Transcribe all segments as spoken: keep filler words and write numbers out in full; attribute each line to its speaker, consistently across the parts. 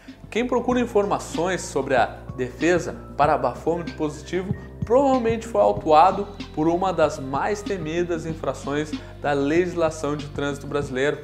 Speaker 1: Quem procura informações sobre a defesa para bafômetro positivo provavelmente foi autuado por uma das mais temidas infrações da legislação de trânsito brasileiro.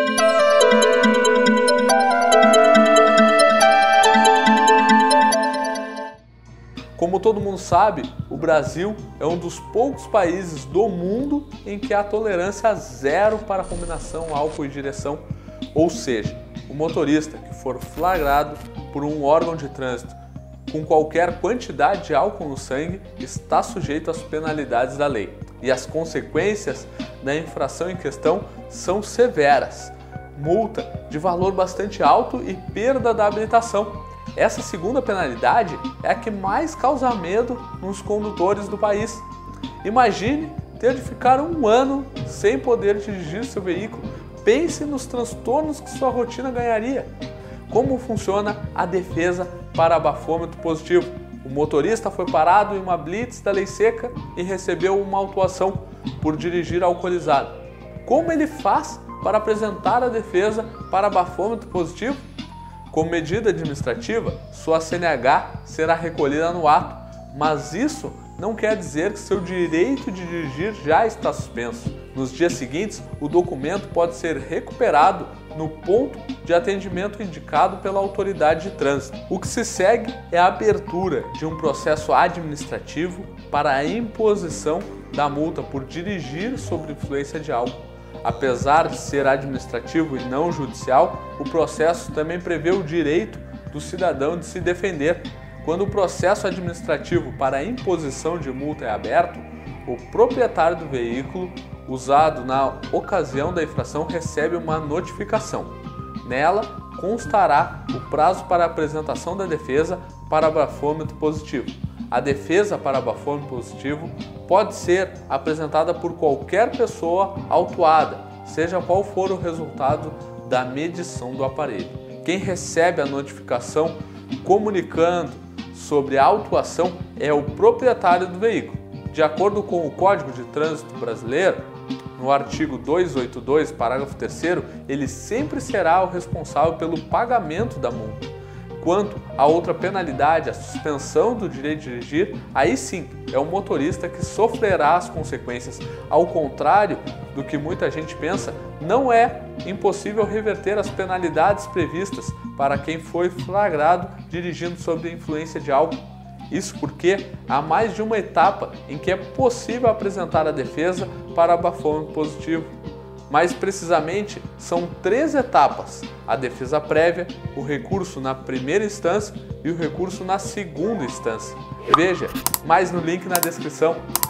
Speaker 1: Como todo mundo sabe, o Brasil é um dos poucos países do mundo em que há tolerância zero para a combinação álcool e direção, ou seja, o motorista que for flagrado por um órgão de trânsito com qualquer quantidade de álcool no sangue está sujeito às penalidades da lei. E as consequências da infração em questão são severas: multa de valor bastante alto e perda da habilitação. Essa segunda penalidade é a que mais causa medo nos condutores do país. Imagine ter de ficar um ano sem poder dirigir seu veículo. Pense nos transtornos que sua rotina ganharia. Como funciona a defesa para bafômetro positivo? O motorista foi parado em uma blitz da lei seca e recebeu uma autuação por dirigir alcoolizado. Como ele faz para apresentar a defesa para bafômetro positivo? Como medida administrativa, sua C N H será recolhida no ato, mas isso não quer dizer que seu direito de dirigir já está suspenso. Nos dias seguintes, o documento pode ser recuperado no ponto de atendimento indicado pela autoridade de trânsito. O que se segue é a abertura de um processo administrativo para a imposição da multa por dirigir sob influência de álcool. Apesar de ser administrativo e não judicial, o processo também prevê o direito do cidadão de se defender. Quando o processo administrativo para a imposição de multa é aberto, o proprietário do veículo usado na ocasião da infração recebe uma notificação. Nela constará o prazo para a apresentação da defesa para bafômetro positivo. A defesa para bafômetro positivo pode ser apresentada por qualquer pessoa autuada, seja qual for o resultado da medição do aparelho. Quem recebe a notificação comunicando sobre a autuação é o proprietário do veículo. De acordo com o Código de Trânsito Brasileiro, no artigo duzentos e oitenta e dois, parágrafo terceiro, ele sempre será o responsável pelo pagamento da multa. Quanto a outra penalidade, a suspensão do direito de dirigir, aí sim é o motorista que sofrerá as consequências. Ao contrário do que muita gente pensa, não é impossível reverter as penalidades previstas para quem foi flagrado dirigindo sob a influência de álcool. Isso porque há mais de uma etapa em que é possível apresentar a defesa para bafômetro positivo. Mais precisamente, são três etapas: a defesa prévia, o recurso na primeira instância e o recurso na segunda instância. Veja mais no link na descrição.